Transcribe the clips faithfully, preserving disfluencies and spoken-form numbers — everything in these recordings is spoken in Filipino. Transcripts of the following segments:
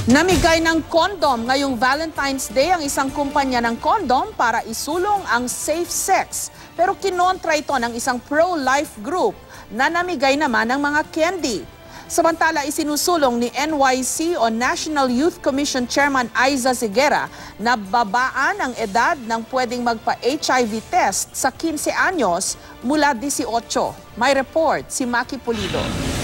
Namigay ng kondom ngayong Valentine's Day ang isang kumpanya ng kondom para isulong ang safe sex. Pero kinontra ito ng isang pro-life group na namigay naman ng mga candy. Samantala, isinusulong ni N Y C o National Youth Commission Chairman Aiza Sigera na babaan ang edad ng pwedeng magpa-H I V test sa quince anyos mula eighteen. May report si Maki Pulido.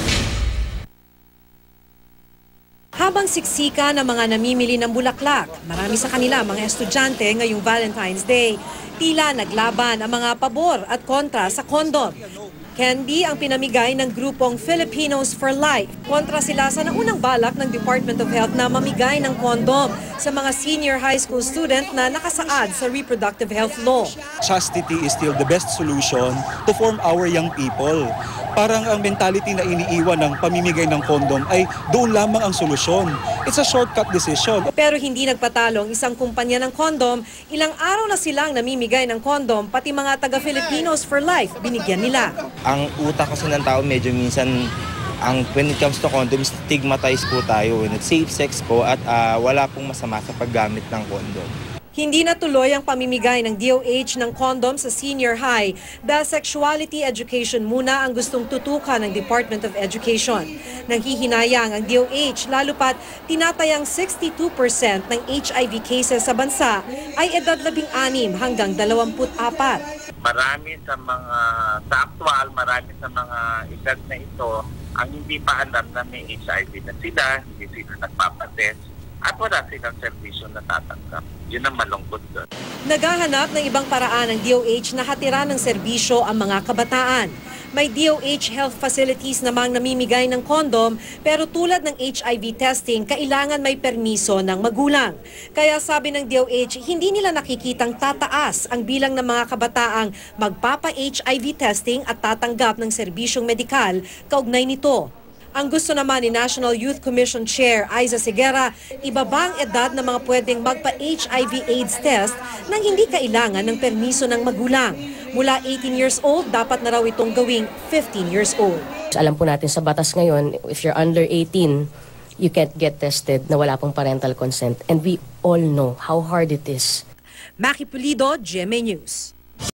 Habang siksika ng mga namimili ng bulaklak, marami sa kanila mga estudyante ngayong Valentine's Day, tila naglaban ang mga pabor at kontra sa kondom. Candy ang pinamigay ng grupong Filipinos for Life. Kontra sila sa naunang balak ng Department of Health na mamigay ng kondom sa mga senior high school student na nakasaad sa reproductive health law. Chastity is still the best solution to form our young people. Parang ang mentality na iniiwan ng pamimigay ng kondom ay doon lamang ang solusyon. It's a shortcut decision. Pero hindi nagpatalo ang isang kumpanya ng kondom. Ilang araw na silang namimigay ng kondom, pati mga taga-Filipinos for Life, binigyan nila. Ang utak kasi ng tao medyo minsan, ang, when it comes to condom, stigmatized po tayo. Safe sex po at uh, wala pong masama sa paggamit ng kondom. Hindi natuloy ang pamimigay ng D O H ng kondom sa senior high dahil sexuality education muna ang gustong tutukan ng Department of Education. Nanghihinayang ang D O H lalo pat tinatayang sixty-two percent ng H I V cases sa bansa ay edad labing anim hanggang dalawampu't apat. Marami sa mga, sa actual, marami sa mga edad na ito ang hindi pa alam na may H I V na sila, hindi sila nagpapatest at wala silang servisyo na tatanggap. Yun ang malungkot doon. Naghahanap ng ibang paraan ng D O H na hatira ng serbisyo ang mga kabataan. May D O H health facilities namang namimigay ng kondom pero tulad ng H I V testing, kailangan may permiso ng magulang. Kaya sabi ng D O H, hindi nila nakikitang tataas ang bilang ng mga kabataang magpapa-H I V testing at tatanggap ng serbisyong medikal kaugnay nito. Ang gusto naman ni National Youth Commission Chair Aiza Sigera, ibaba ang edad ng mga pwedeng magpa-H I V AIDS test nang hindi kailangan ng permiso ng magulang. Mula eighteen years old, dapat na raw itong gawing fifteen years old. Alam po natin sa batas ngayon, if you're under eighteen, you can't get tested na wala pong parental consent. And we all know how hard it is. Maki Pulido, G M A News.